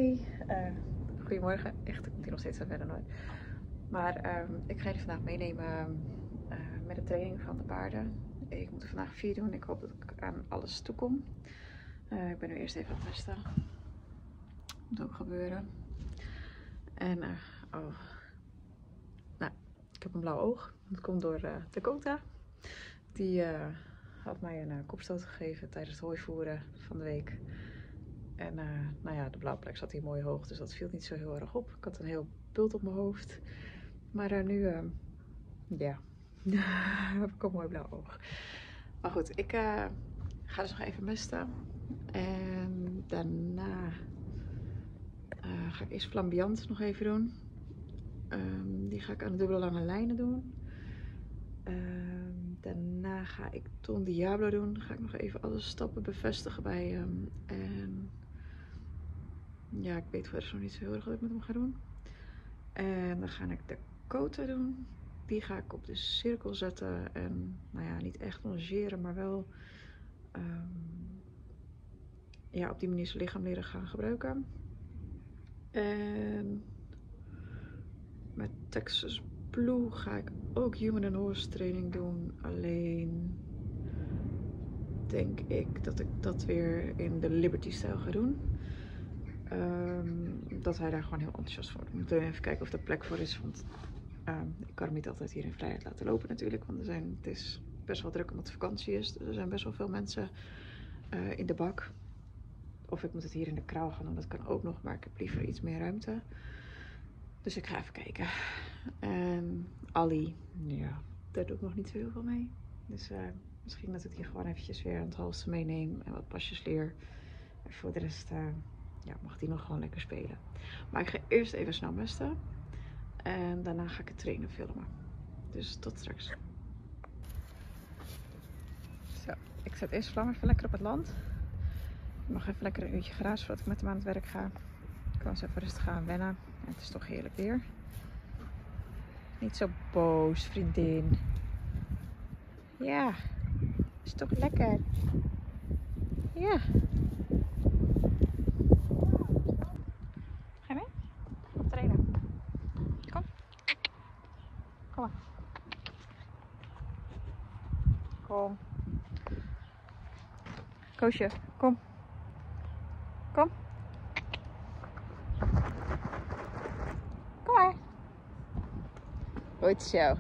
Hoi, goedemorgen. Echt, ik moet hier nog steeds aan verder nooit. Maar ik ga jullie vandaag meenemen met de training van de paarden. Ik moet er vandaag 4 doen. Ik hoop dat ik aan alles toekom. Ik ben nu eerst even aan het testen. Moet ook gebeuren. En, oh. Nou, ik heb een blauw oog. Dat komt door Dakota. Die had mij een kopstoot gegeven tijdens het hooivoeren van de week. En nou ja, de blauwe plek zat hier mooi hoog, dus dat viel niet zo heel erg op. Ik had een heel bult op mijn hoofd. Maar nu, ja, heb ik een mooi blauw oog. Maar goed, ik ga dus nog even mesten. En daarna ga ik eerst flambiant nog even doen. Die ga ik aan de dubbele lange lijnen doen. Daarna ga ik Don Diablo doen. Dan ga ik nog even alle stappen bevestigen bij hem. En ja, ik weet verder nog niet zo heel erg wat ik met hem ga doen. En dan ga ik Dakota doen. Die ga ik op de cirkel zetten. En nou ja, niet echt longeren, maar wel ja, op die manier zijn lichaam leren gaan gebruiken. En met Texas Blue ga ik ook human and horse training doen. Alleen denk ik dat ik dat weer in de Liberty stijl ga doen. Dat hij daar gewoon heel enthousiast voor wordt. We moeten even kijken of er plek voor is. Want ik kan hem niet altijd hier in vrijheid laten lopen natuurlijk. Want het is best wel druk omdat het vakantie is. Dus er zijn best wel veel mensen in de bak. Of ik moet het hier in de kraal gaan doen. Dat kan ook nog. Maar ik heb liever iets meer ruimte. Dus ik ga even kijken. En Ali, ja, daar doe ik nog niet zo heel veel mee. Dus misschien dat ik die gewoon eventjes weer aan het halsen meeneem. En wat pasjes leer. En voor de rest ja, mag die nog gewoon lekker spelen. Maar ik ga eerst even snel mesten. En daarna ga ik het trainen filmen. Dus tot straks. Zo, ik zet eerst Vlam even lekker op het land. Ik mag even lekker een uurtje grazen voordat ik met hem aan het werk ga. Ik kan eens even rustig gaan wennen. En het is toch heerlijk weer. Niet zo boos, vriendin. Ja, is toch lekker. Ja. Ga je mee? Op trainen. Kom. Kom maar. Kom. Koosje, kom. Kom. Kom maar. Goed zo.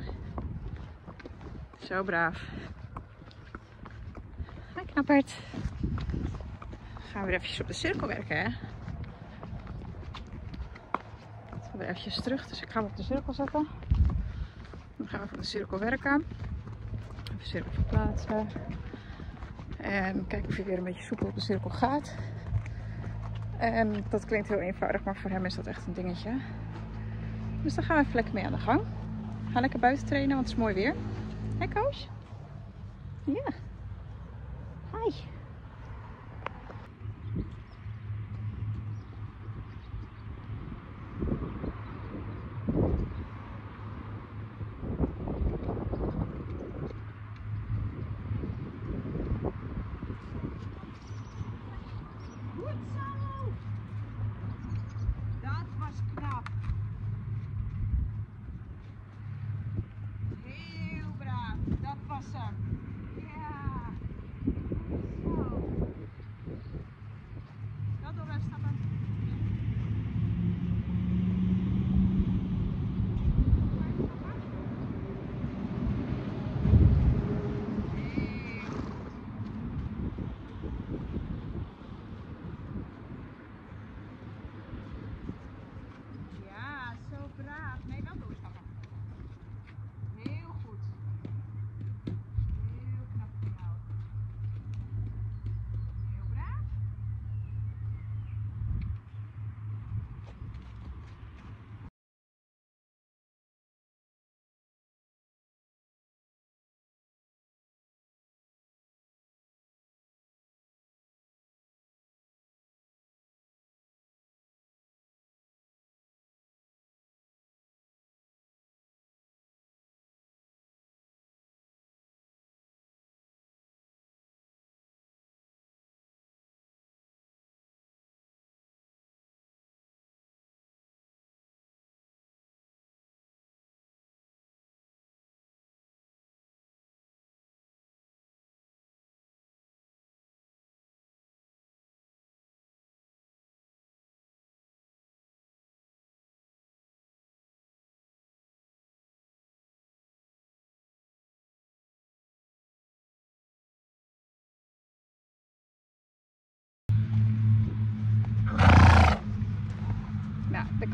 Zo braaf. Hi knappert. Gaan we weer eventjes op de cirkel werken, hè? Ik wil weer eventjes terug, dus ik ga hem op de cirkel zetten. Dan gaan we van de cirkel werken. Even de cirkel verplaatsen. En kijken of hij weer een beetje soepel op de cirkel gaat. En dat klinkt heel eenvoudig, maar voor hem is dat echt een dingetje. Dus daar gaan we even lekker mee aan de gang. Ga lekker buiten trainen, want het is mooi weer. Hé Koos? Ja. Hi.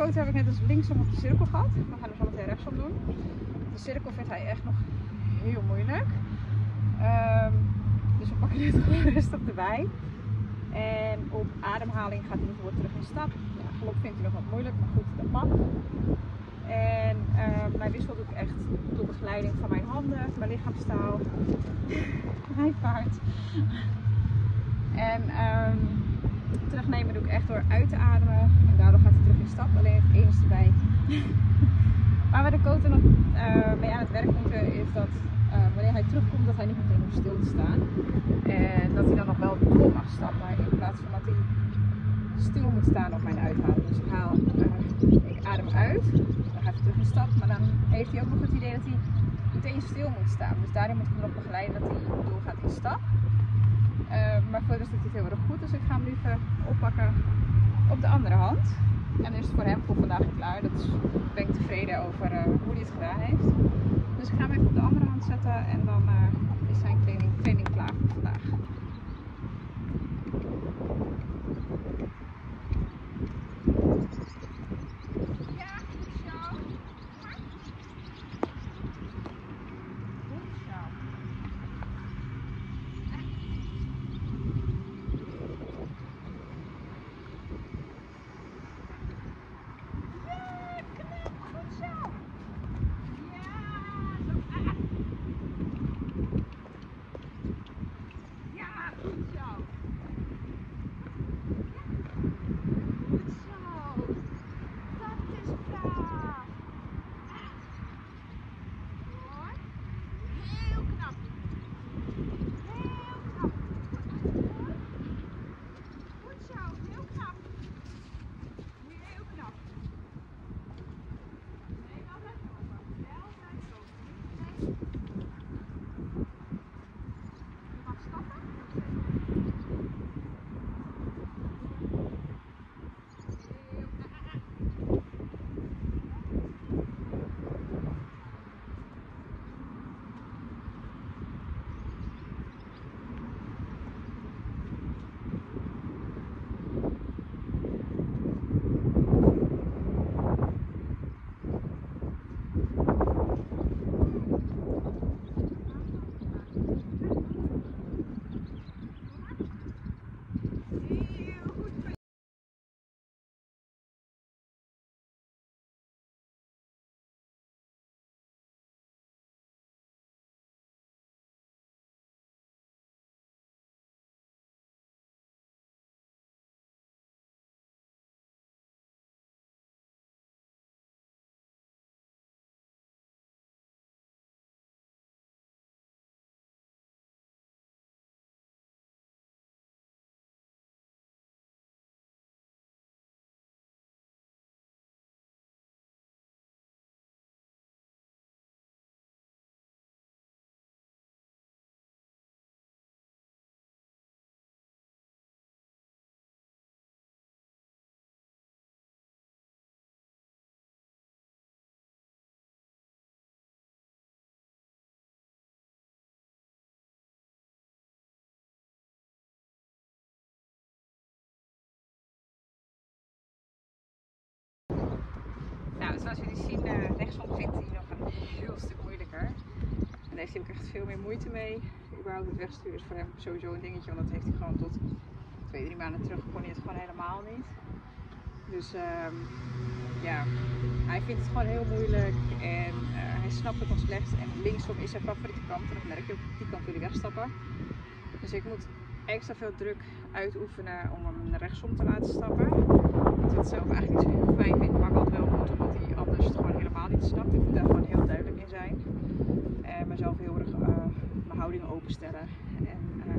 Koten heb ik net dus linksom op de cirkel gehad. We gaan hem zo meteen rechtsom doen. De cirkel vindt hij echt nog heel moeilijk. Dus we pakken dit gewoon rustig erbij. En op ademhaling gaat hij bijvoorbeeld terug in stap. Ja, galop vindt hij nog wat moeilijk, maar goed, dat mag. En mijn wissel doe ik echt door begeleiding van mijn handen, mijn lichaamstaal, mijn paard. En terugnemen doe ik echt door uit te ademen. En daardoor gaat hij terug in stap. Alleen het enige bij. Waar we de Koten nog mee aan het werk moeten is dat wanneer hij terugkomt dat hij niet meteen hoeft stil te staan. En dat hij dan nog wel door mag stappen in plaats van dat hij stil moet staan op mijn uithalen. Dus ik adem uit, dan gaat hij terug in stap, maar dan heeft hij ook nog het idee dat hij meteen stil moet staan. Dus daarin moet ik hem nog begeleiden dat hij doorgaat in stap. Maar voor de rest doet hij het heel erg goed, dus ik ga hem nu even oppakken op de andere hand. En dan is het voor hem voor vandaag klaar. Dus ben ik tevreden over hoe hij het gedaan heeft. Dus ik ga hem even op de andere hand zetten en dan is zijn training klaar voor vandaag. Nou, zoals jullie zien, rechtsom vindt hij nog een heel stuk moeilijker. En deze heb ik echt veel meer moeite mee. Überhaupt het wegsturen is voor hem sowieso een dingetje, want dat heeft hij gewoon tot 2-3 maanden terug kon hij het gewoon helemaal niet. Dus ja, hij vindt het gewoon heel moeilijk en hij snapt het nog slechts. En linksom is zijn favoriete kant en dat merk je ook, die kant wil hij wegstappen. Dus ik moet extra veel druk uitoefenen om hem rechtsom te laten stappen. Wat ik het zelf eigenlijk niet zo heel fijn vind, maar wat wel moet, omdat hij anders het gewoon helemaal niet snapt. Ik moet daar gewoon heel duidelijk in zijn. En mezelf heel erg mijn houding openstellen. En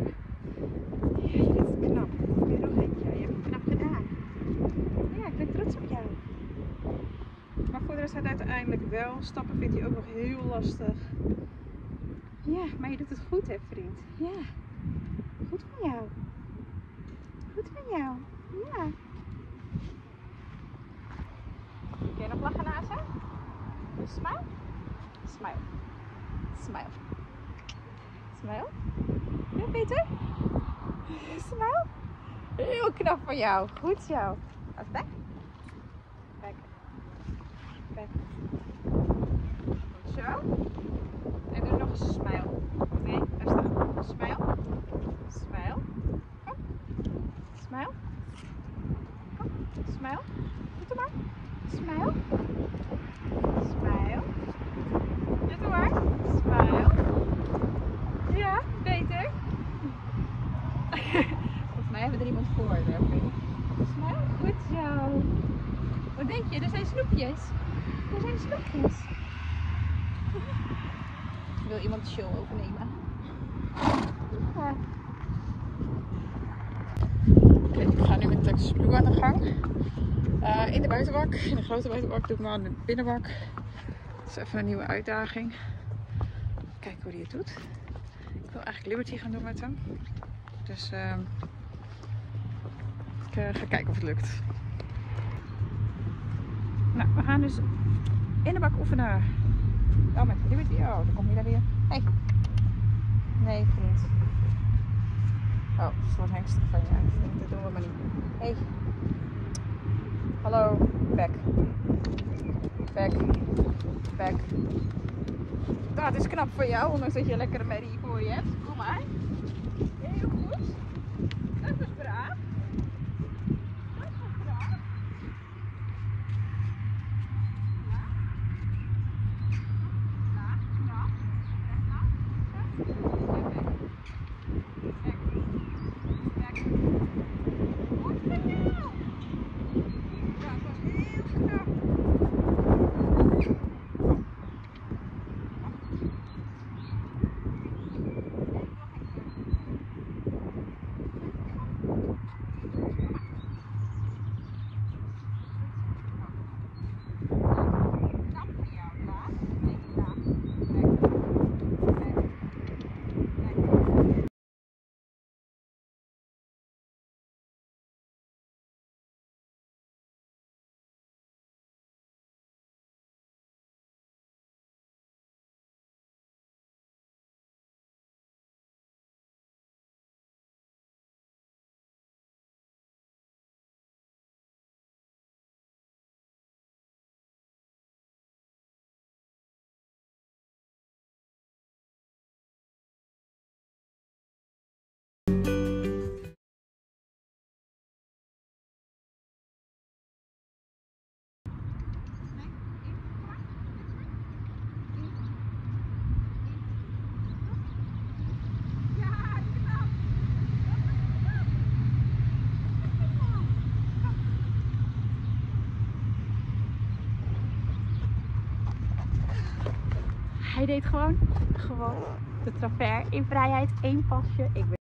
ja, je bent het knap. Ik ben er nog eentje. Je hebt het knap gedaan. Ja, ik ben trots op jou. Maar voor de rest gaat uiteindelijk wel. Stappen vindt hij ook nog heel lastig. Ja, maar je doet het goed hè vriend. Ja. Goed van jou. Goed van jou. Ja. Kun je nog lachen naast hem? Smile. Smile. Smile. Smile. Ja, Peter? Smile. Heel knap van jou. Goed zo. Als back. Back. Zo. En doe nog eens een smile. Nee, daar staan. Smile. Smile. Kom. Smile. Kom. Smile. Doe het maar. Smile. Smile. Doe het maar. Smile. Ja, beter. Volgens mij hebben we er iemand voor. Smile. Goed zo. Wat denk je? Er zijn snoepjes. Er zijn snoepjes. Wil iemand de show overnemen? Ja. Oké, ik ga nu met Texas Blue aan de gang. In de buitenbak. In de grote buitenbak doe ik maar in de binnenbak. Dat is even een nieuwe uitdaging. Kijken hoe hij het doet. Ik wil eigenlijk Liberty gaan doen met hem. Dus ik ga kijken of het lukt. Nou, we gaan dus in de bak oefenen. Oh, met Liberty. Oh, dan kom je daar weer. Hey. Nee, vriend. Oh, een soort hengst van je. Vriend, dat doen we maar niet. Hey. Hallo. Back. Back. Back. Dat is knap voor jou, ondanks dat je een lekkere merrie voor je hebt. Kom maar. Heel goed. Dat is braaf. Dat is braaf. Hij deed gewoon de travers in vrijheid, één pasje. Ik ben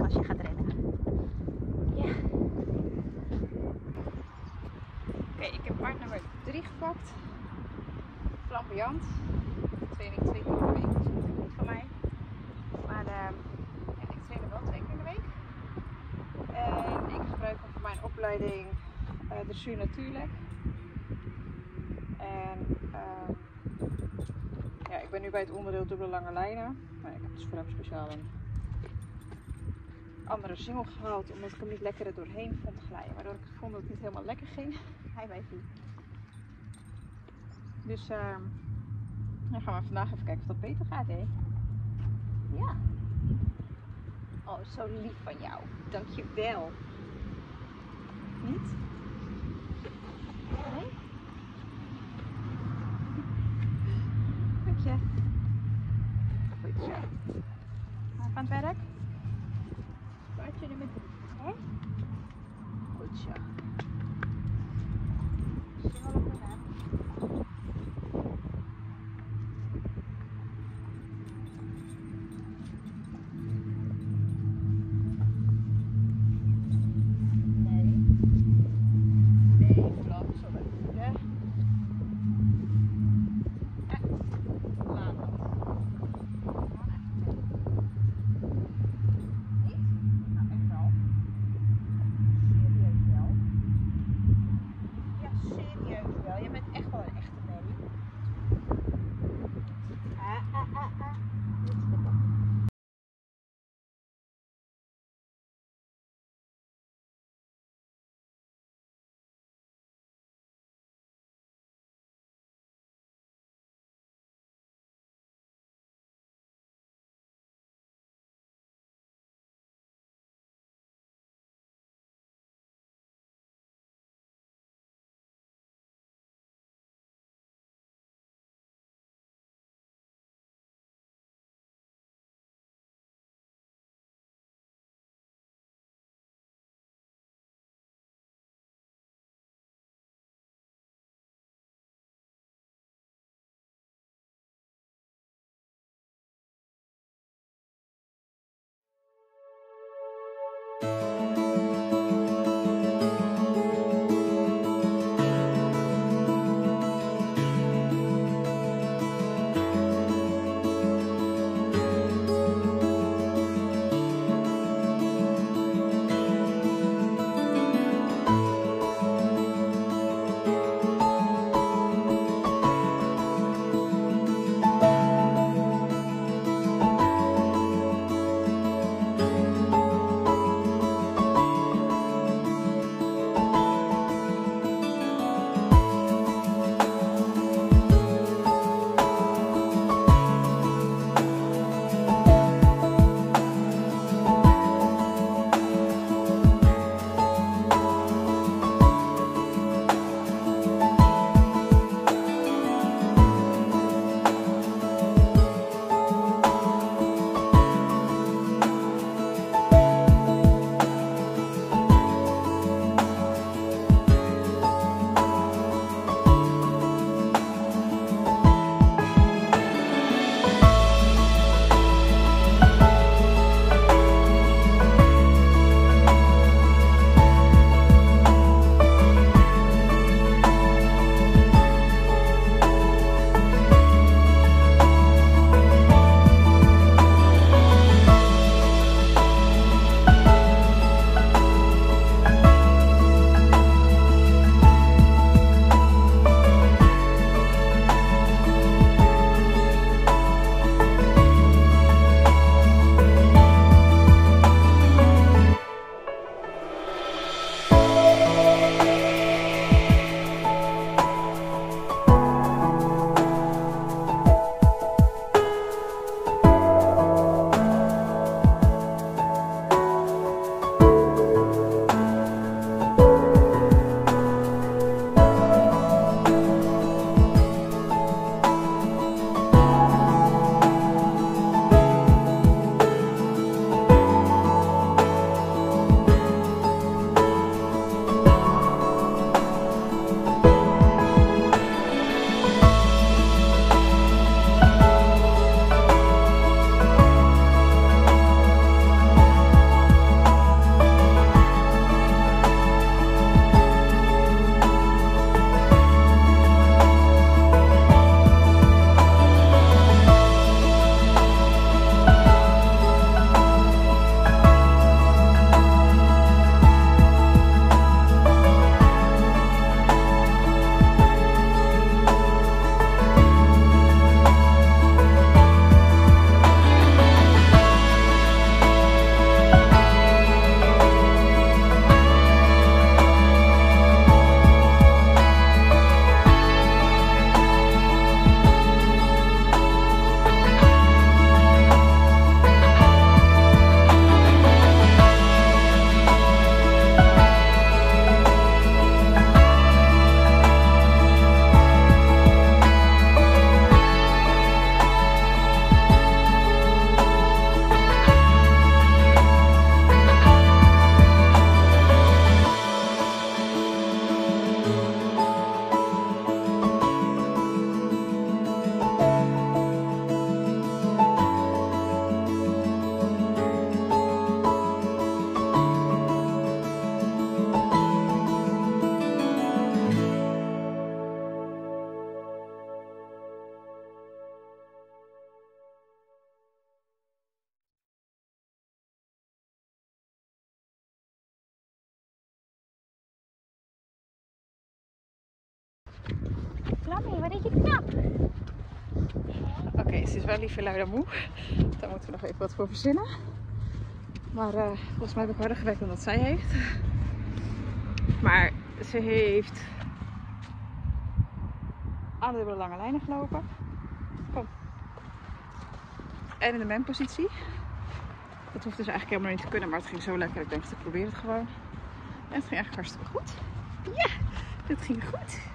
als je gaat rennen. Ja. Oké, ik heb paard nummer 3 gepakt. Flamboyant. De training 2 keer per week, dat is natuurlijk niet van mij. Maar ja, ik train er wel 2 keer in de week. En ik gebruik hem voor mijn opleiding dressuur natuurlijk. En ja, ik ben nu bij het onderdeel dubbele lange lijnen. Maar ik heb dus voor hem speciaal een andere singel gehaald, omdat ik hem niet lekker er doorheen vond glijden. Waardoor ik vond dat het niet helemaal lekker ging. Hij weet niet. Dus dan gaan we vandaag even kijken of dat beter gaat, hè? Ja. Oh, zo lief van jou. Dankjewel. Niet? Nee? Dank je. Goed zo. Gaan we aan het werk? Paardje nummer 3. Hè? Goed zo. Singel op de naam. Flammy, wat deed je knap? Oké, ze is wel liever lui dan moe. Daar moeten we nog even wat voor verzinnen. Maar volgens mij heb ik harder gewerkt dan dat zij heeft. Maar ze heeft aan de dubbele lange lijnen gelopen. Kom. En in de menpositie. Dat hoeft dus eigenlijk helemaal niet te kunnen, maar het ging zo lekker. Ik denk, ik probeer het gewoon. En het ging eigenlijk hartstikke goed. Ja, dit ging goed.